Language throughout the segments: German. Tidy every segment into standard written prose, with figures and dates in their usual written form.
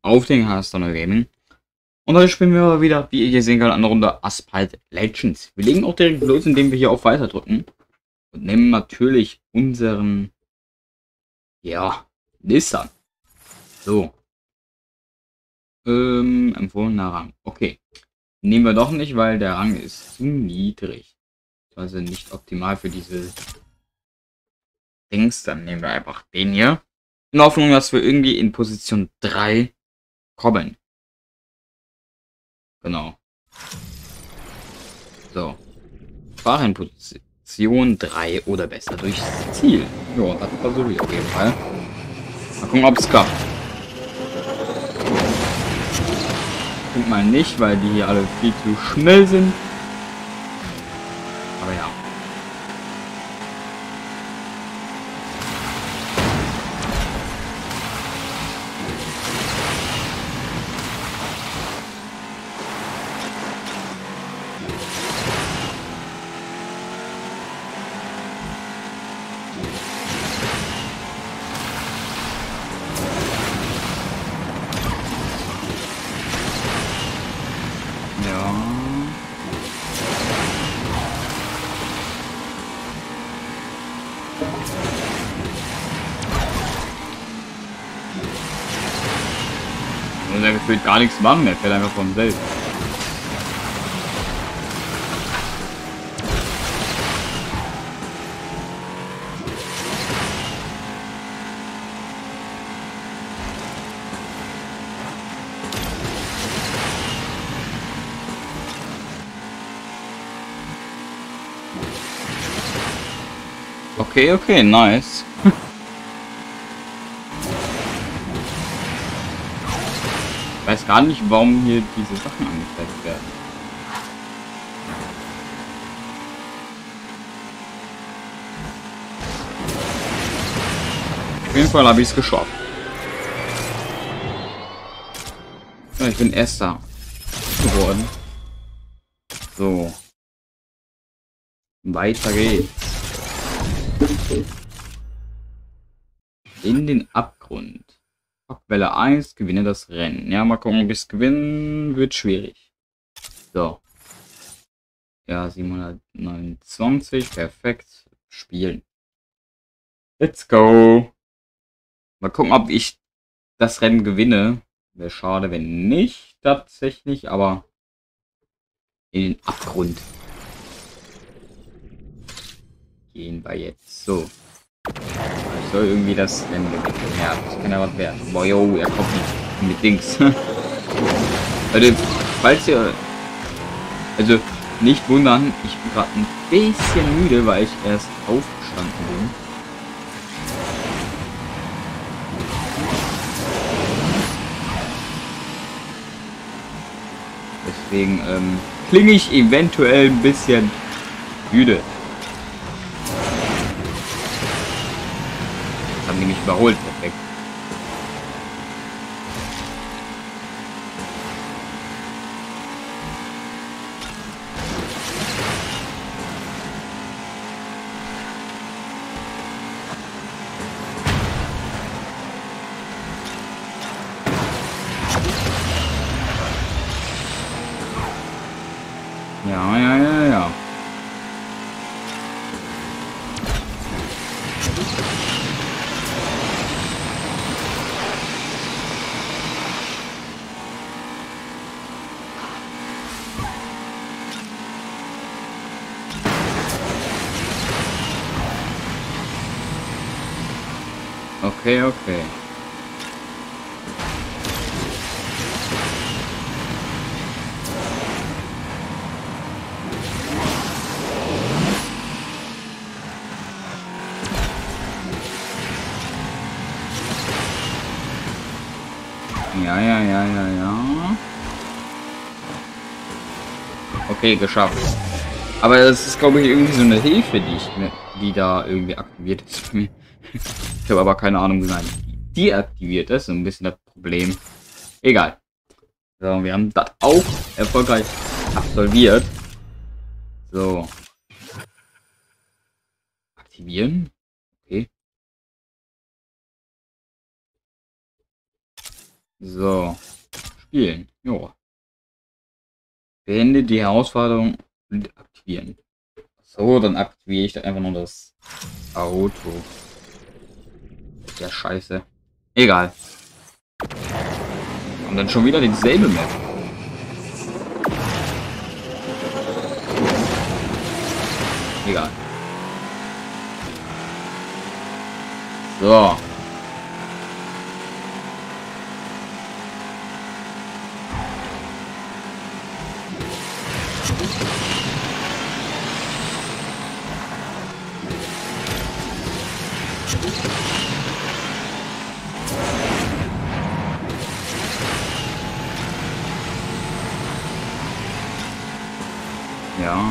auf den Hearthstone Gaming. Und heute spielen wir mal wieder, wie ihr hier sehen könnt, eine Runde Asphalth Legends. Wir legen auch direkt los, indem wir hier auf Weiter drücken. Und nehmen natürlich unseren, ja, Nissan. So. Empfohlener Rang. Okay. Nehmen wir doch nicht, weil der Rang ist zu niedrig. Also nicht optimal für diese Dings. Dann nehmen wir einfach den hier. In Hoffnung, dass wir irgendwie in Position 3 kommen. Genau. So. Fahre in Position 3 oder besser durchs Ziel. Ja, das versuche ich auf jeden Fall. Mal gucken, ob es klappt. Guck mal nicht, weil die hier alle viel zu schnell sind. Aber ja. Und er gefühlt gar nichts machen, der fährt einfach von selbst. Okay, okay, nice. Ich weiß gar nicht, warum hier diese Sachen angezeigt werden. Auf jeden Fall habe ich es geschafft. Ja, ich bin Erster geworden. So. Weiter geht's. In den Abgrund. Welle 1, gewinne das Rennen. Ja, mal gucken, ob ich es gewinnen wird schwierig. So. Ja, 729, perfekt. Spielen. Let's go. Mal gucken, ob ich das Rennen gewinne. Wäre schade, wenn nicht, tatsächlich, aber in den Abgrund gehen wir jetzt. So. Ich soll irgendwie das Rennen gewinnen. Ja, das kann ja was werden. Boah, yo, er kommt nicht mit Dings. Leute, falls ihr... Also, nicht wundern, ich bin gerade ein bisschen müde, weil ich erst aufgestanden bin. Deswegen klinge ich eventuell ein bisschen müde. Das haben die mich überholt, perfekt. Ja. Okay, okay. Ja. Okay, geschafft. Aber das ist, glaube ich, irgendwie so eine Hilfe, die da irgendwie aktiviert ist. Ich habe aber keine Ahnung, wie man die aktiviert ist. So ein bisschen das Problem. Egal. So, wir haben das auch erfolgreich absolviert. So. Aktivieren. Okay. So. Spielen. Jo. Beende die Herausforderung und aktivieren. So, dann aktiviere ich da einfach nur das Auto. Ja, scheiße. Egal. Und dann schon wieder dieselbe Map. Egal. So. Ja.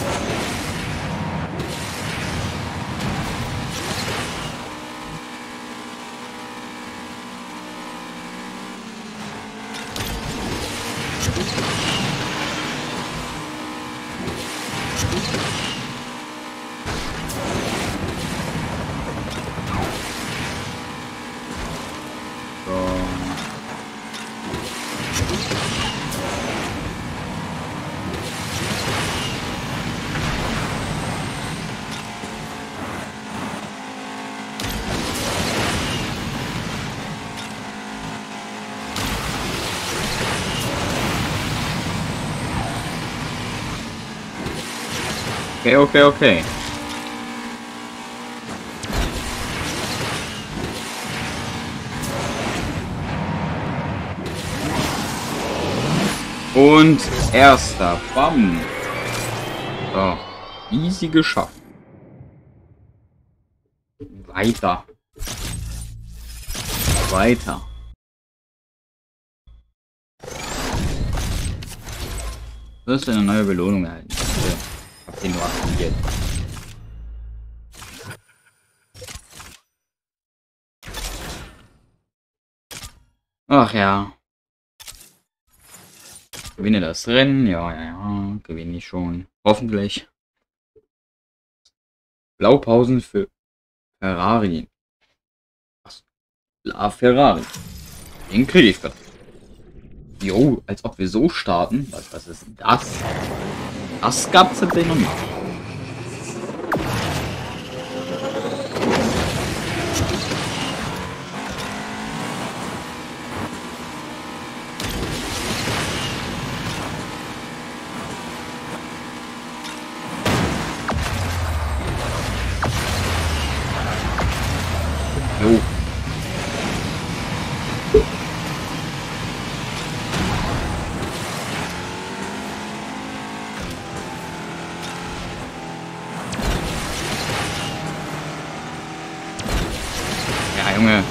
Okay, okay, okay. Und erster. Bam. So. Easy geschafft. Weiter. Weiter. Du hast eine neue Belohnung erhalten. Okay. Hab den nur aktiviert. Ach ja. Gewinne das Rennen. Ja, ja, ja. Gewinne ich schon. Hoffentlich. Blaupausen für Ferrari. Was? La Ferrari. Den kriege ich gerade. Jo, als ob wir so starten. Was ist das? Das gab's tatsächlich noch nicht. Jo. Ja, Junge.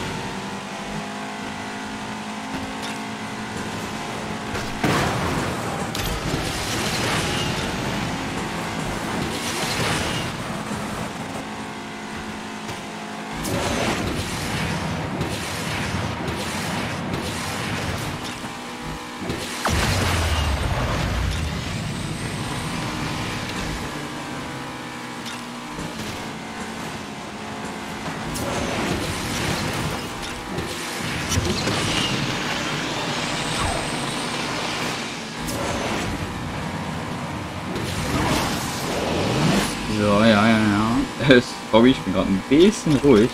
So, ja, ja, ja. Sorry, ich bin gerade ein bisschen ruhig.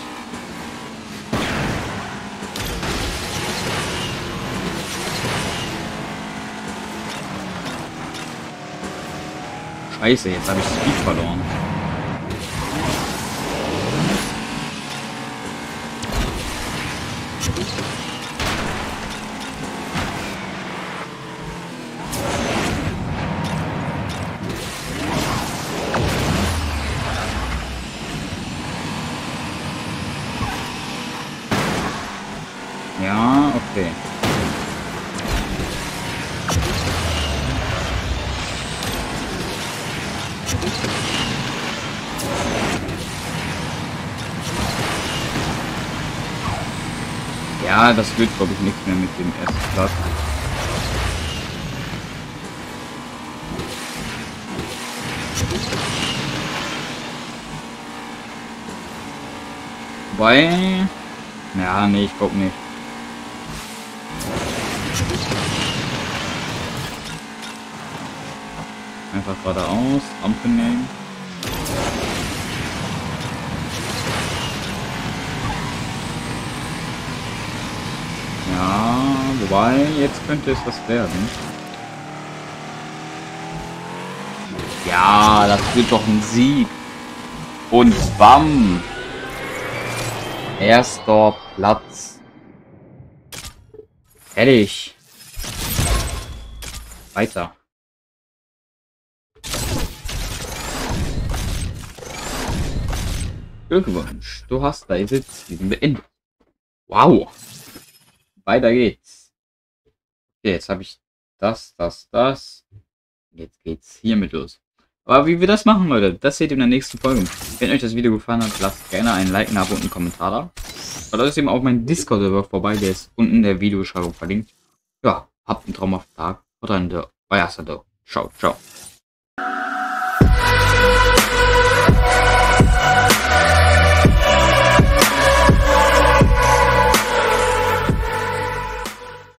Scheiße, jetzt habe ich Speed verloren. Ja, okay. Ja, das wird, glaube ich, nichts mehr mit dem ersten Platz. Wobei... Ja, nee, ich glaube nicht. Einfach geradeaus. Ampel nehmen. Ja, wobei, jetzt könnte es was werden. Ja, das wird doch ein Sieg. Und bam! Erster Platz. Fertig. Weiter. Glückwunsch, du hast deine Season beendet. Wow. Weiter geht's. Okay, jetzt habe ich das. Jetzt geht's hiermit los. Aber wie wir das machen, Leute, das seht ihr in der nächsten Folge. Wenn euch das Video gefallen hat, lasst gerne ein Like, ein Abo und einen Kommentar da. Oder ist eben auch mein Discord-Server vorbei, der ist unten in der Videobeschreibung verlinkt. Ja, habt einen traumhaften Tag. Haut rein, euer Sado. Ciao, ciao.